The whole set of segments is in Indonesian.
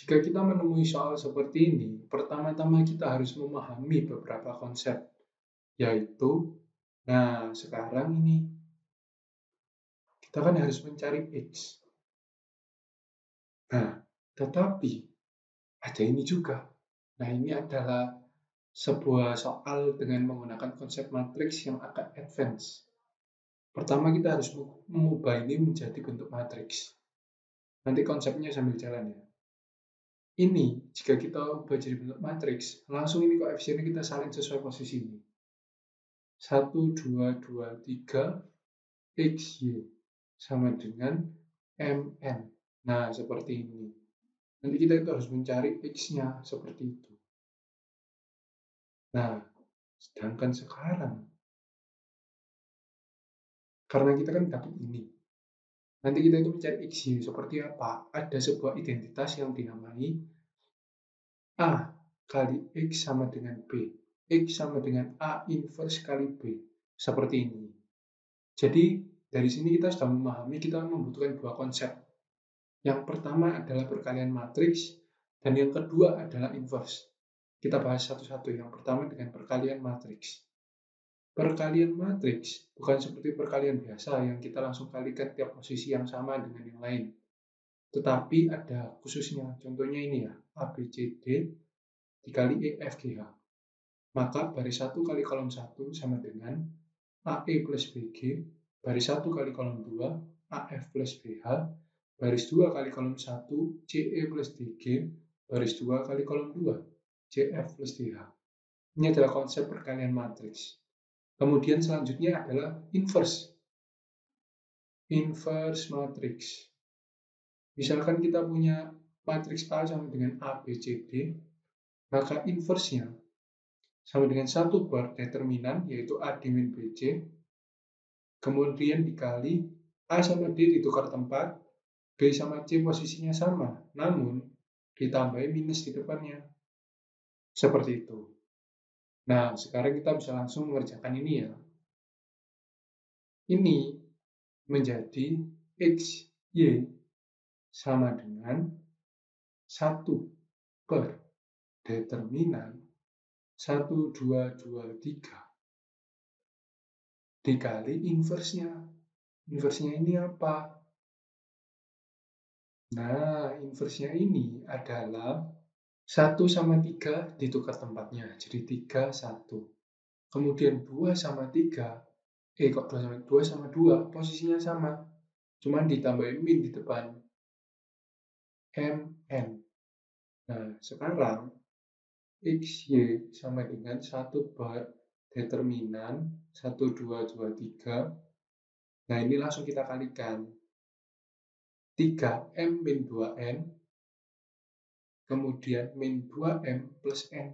Jika kita menemui soal seperti ini, pertama-tama kita harus memahami beberapa konsep, yaitu, sekarang ini kita kan harus mencari X. Nah, tetapi ada ini juga. Nah, ini adalah sebuah soal dengan menggunakan konsep matriks yang agak advance. Pertama, kita harus mengubah ini menjadi bentuk matriks. Nanti konsepnya sambil jalan ya. Ini, jika kita ubah jadi bentuk matriks, langsung ini koefisiennya kita salin sesuai posisi ini. 1, 2, 2, 3, XY sama dengan MN. Nah, seperti ini. Nanti kita itu harus mencari X-nya seperti itu. Nah, sedangkan sekarang, karena kita kan dapat ini, nanti kita itu mencari XY seperti apa? Ada sebuah identitas yang dinamai A kali X sama dengan B. X sama dengan A inverse kali B. Seperti ini. Jadi, dari sini kita sudah memahami kita membutuhkan dua konsep. Yang pertama adalah perkalian matriks, dan yang kedua adalah inverse. Kita bahas satu-satu. Yang pertama dengan perkalian matriks. Perkalian matriks bukan seperti perkalian biasa yang kita langsung kalikan tiap posisi yang sama dengan yang lain. Tetapi ada khususnya. Contohnya ini ya, A, B, C, D dikali E, F, G, H. Maka baris 1 kali kolom 1 sama dengan AE plus BG, baris 1 kali kolom 2, AF plus BH, baris 2 kali kolom 1, CE plus DG, baris 2 kali kolom 2, CF plus DH. Ini adalah konsep perkalian matriks. Kemudian selanjutnya adalah inverse. Inverse matriks. Misalkan kita punya matriks A sama dengan A, B, C, D, maka inverse-nya sama dengan 1 per determinan, yaitu A dimin BC, kemudian dikali A sama D ditukar tempat, B sama C posisinya sama, namun ditambahi minus di depannya. Seperti itu. Nah, sekarang kita bisa langsung mengerjakan ini ya. Ini menjadi X, Y sama dengan 1 per determinan 1, 2, 2, 3 dikali inverse-nya. Inverse-nya ini apa? Nah, inverse-nya ini adalah 1 sama 3 ditukar tempatnya, jadi 3, 1. Kemudian 2 sama 3, 2 sama 2, posisinya sama. Cuman ditambahin min di depan. MN. Nah, sekarang XY sama dengan 1 per determinan 1, 2, 2, 3. Nah, ini langsung kita kalikan. 3M min 2N, kemudian min 2M plus N.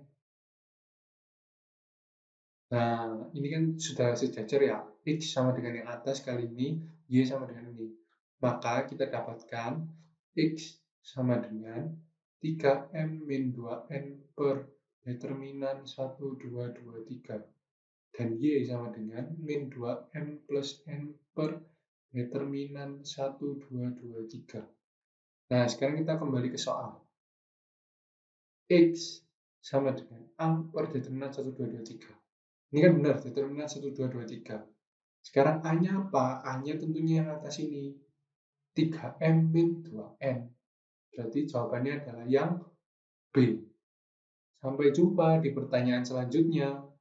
Nah, ini kan sudah sejajar ya. X sama dengan yang atas kali ini, Y sama dengan ini. Maka kita dapatkan X sama dengan 3M min 2N per determinan 1, 2, 2, 3. Dan Y sama dengan min 2M plus N per determinan 1, 2, 2, 3. Nah, sekarang kita kembali ke soal. X sama dengan A per determinan 1, 2, 2, 3. Ini kan benar, determinan 1, 2, 2, 3. Sekarang A-nya apa? A-nya tentunya yang atas ini. 3M min 2N. Berarti jawabannya adalah yang B. Sampai jumpa di pertanyaan selanjutnya.